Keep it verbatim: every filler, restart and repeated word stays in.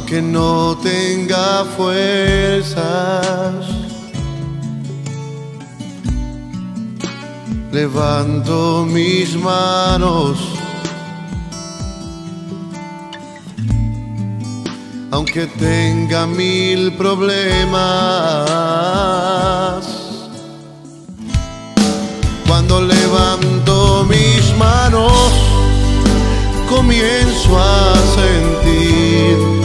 aunque no tenga fuerzas. Levanto mis manos, aunque tenga mil problemas. Cuando levanto mis manos, comienzo a sentir